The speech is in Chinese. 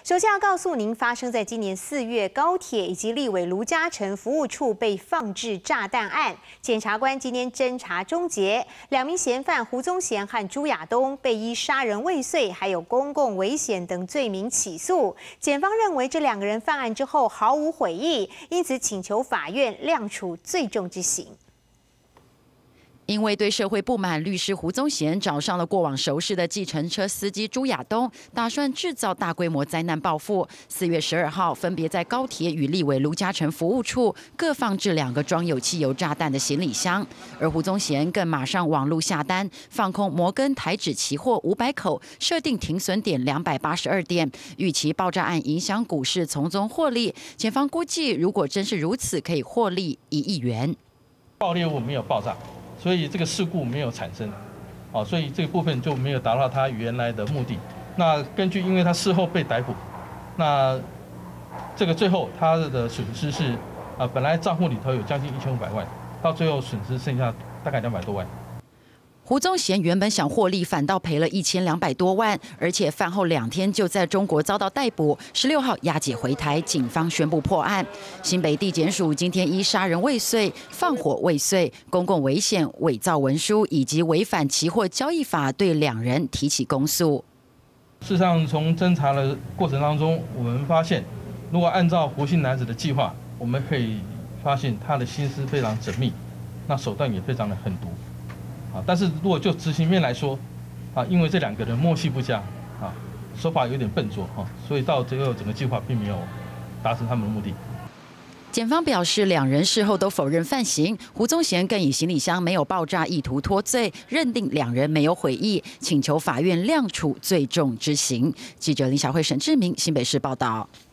首先要告诉您，发生在今年4月高铁以及立委卢嘉诚服务处被放置炸弹案，检察官今天侦查终结，2名嫌犯胡宗贤和朱亚东被依杀人未遂还有公共危险等罪名起诉。检方认为这2个人犯案之后毫无悔意，因此请求法院量处最重之刑。 因为对社会不满，律师胡宗贤找上了过往熟识的计程车司机朱亚东，打算制造大规模灾难报复。4月12号，分别在高铁与立委卢嘉诚服务处各放置2个装有汽油炸弹的行李箱，而胡宗贤更马上网路下单，放空摩根台指期货500口，设定停损点282点，预期爆炸案影响股市，从中获利。检方估计，如果真是如此，可以获利1亿元。 爆裂物没有爆炸。 所以这个事故没有产生，所以这个部分就没有达到他原来的目的。那根据，因为他事后被逮捕，那这个最后他的损失是，本来账户里头有将近1500万，到最后损失剩下大概200多万。 胡宗贤原本想获利，反倒赔了1200多万，而且饭后2天就在中国遭到逮捕。16号押解回台，警方宣布破案。新北地检署今天依杀人未遂、放火未遂、公共危险、伪造文书以及违反期货交易法，对2人提起公诉。 事实上，从侦查的过程当中，我们发现，如果按照胡姓男子的计划，我们可以发现他的心思非常缜密，那手段也非常的狠毒。 但是如果就执行面来说，因为这2个人默契不佳，手法有点笨拙，所以到最后整个计划并没有达成他们的目的。 检方表示，2人事后都否认犯行，胡宗贤更以行李箱没有爆炸意图脱罪，认定2人没有悔意，请求法院量处最重之刑。记者林小慧、沈志明，新北市报道。